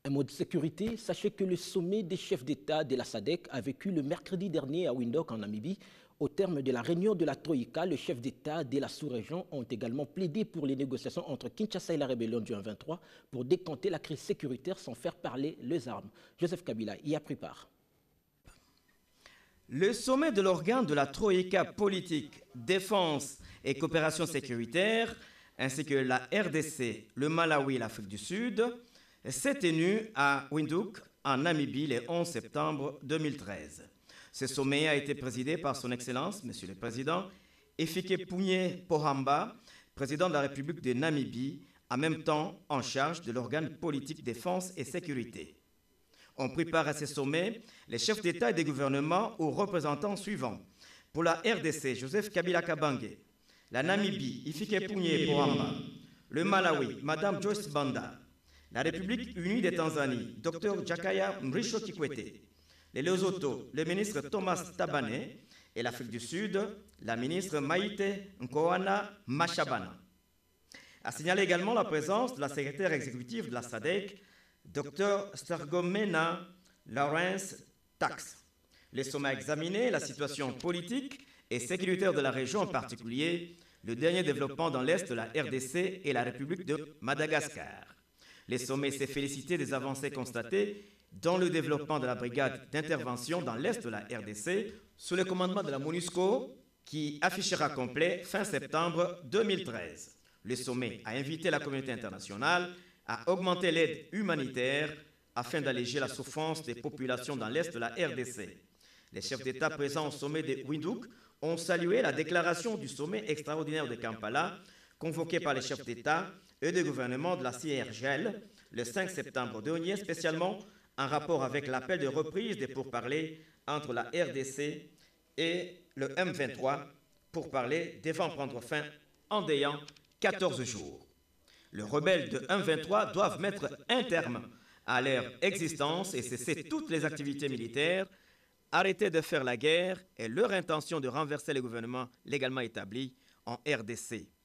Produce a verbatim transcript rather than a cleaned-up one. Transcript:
Un mot de sécurité, sachez que le sommet des chefs d'État de la S A D C a vécu le mercredi dernier à Windhoek en Namibie. Au terme de la réunion de la Troïka, les chefs d'État de la sous-région ont également plaidé pour les négociations entre Kinshasa et la rébellion du un vingt-trois pour décanter la crise sécuritaire sans faire parler les armes. Joseph Kabila y a pris part. Le sommet de l'organe de la Troïka politique, défense et coopération sécuritaire, ainsi que la R D C, le Malawi et l'Afrique du Sud, s'est tenu à Windhoek, en Namibie, le onze septembre deux mille treize. Ce sommet a été présidé par son Excellence, Monsieur le Président, Hifikepunye Pohamba, président de la République de Namibie, en même temps en charge de l'organe politique défense et sécurité. On prépare à ce sommet les chefs d'État et de gouvernement aux représentants suivants. Pour la R D C, Joseph Kabila Kabange. La Namibie, Hifikepunye Pohamba. Le Malawi, Madame Joyce Banda. La République unie de Tanzanie, Docteur Jakaya Mrisho Kikwete. Les Lesotho, le ministre Thomas Tabane. Et l'Afrique du Sud, la ministre Maïté Nkoana Machabana. A signalé également la présence de la secrétaire exécutive de la S A D C, Docteur Stergomena Lawrence Tax. Le sommet a examiné la situation politique et sécuritaire de la région, en particulier le dernier développement dans l'Est de la R D C et la République de Madagascar. Le sommet s'est félicité des avancées constatées dans le développement de la brigade d'intervention dans l'Est de la R D C sous le commandement de la MONUSCO qui affichera complet fin septembre deux mille treize. Le sommet a invité la communauté internationale à augmenter l'aide humanitaire afin d'alléger la souffrance des populations dans l'Est de la R D C. Les chefs d'État présents au sommet de Windhoek ont salué la déclaration du sommet extraordinaire de Kampala, convoqué par les chefs d'État et de gouvernement de la C I R G L le cinq septembre dernier, spécialement en rapport avec l'appel de reprise des pourparlers entre la R D C et le M vingt-trois, pourparlers devant prendre fin en déant quatorze jours. Les rebelles de M vingt-trois doivent mettre un terme à leur existence et cesser toutes les activités militaires, arrêter de faire la guerre et leur intention de renverser le gouvernement légalement établi en R D C.